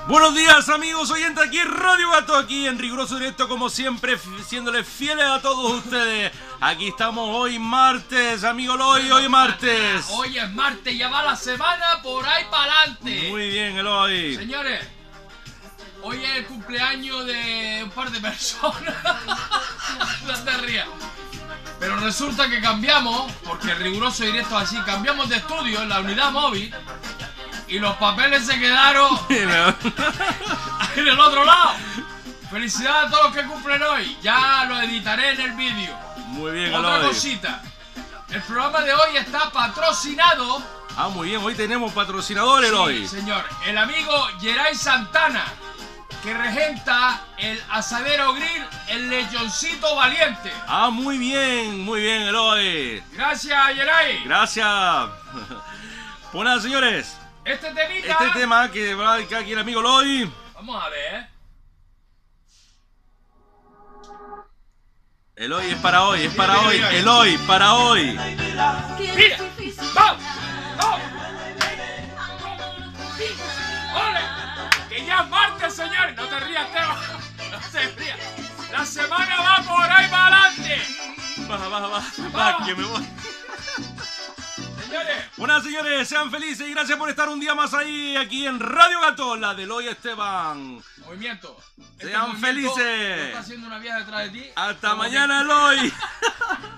Buenos días amigos oyentes, aquí en Radio Gato, aquí en riguroso directo como siempre, siéndoles fieles a todos ustedes. Aquí estamos hoy martes, amigo Eloy, hoy martes. Hoy es martes, ya va la semana por ahí para adelante. Muy bien, Eloy. Señores, hoy es el cumpleaños de un par de personas. No te rías. Pero resulta que cambiamos, porque el riguroso directo así, cambiamos de estudio en la unidad móvil y los papeles se quedaron en el otro lado. Felicidades a todos los que cumplen hoy. Ya lo editaré en el vídeo. Muy bien, Otra Eloy. cosita. El programa de hoy está patrocinado. Ah, muy bien, hoy tenemos patrocinador, Eloy. Sí, señor. El amigo Geray Santana, que regenta el asadero grill El Lechoncito Valiente. Ah, muy bien, Eloy. Gracias, Geray. Gracias. Pues nada, señores, Este temita. este tema que va a dedicar aquí el amigo Eloy. Vamos a ver. Eloy es para hoy, es para Mira, hoy. mira, mira. Eloy, para hoy. ¡Mira! ¡Vamos! ¡Vamos! ¡Ole! ¡Que ya es martes, señores! No te rías, Teo. No te rías. La semana va por ahí para adelante. Baja, que me voy. Señores. Buenas, señores, sean felices y gracias por estar un día más ahí, aquí en Radio Gato, la de Eloy Esteban. Movimiento. Sean movimiento felices. no está haciendo una vieja detrás de ti. Hasta mañana, Eloy.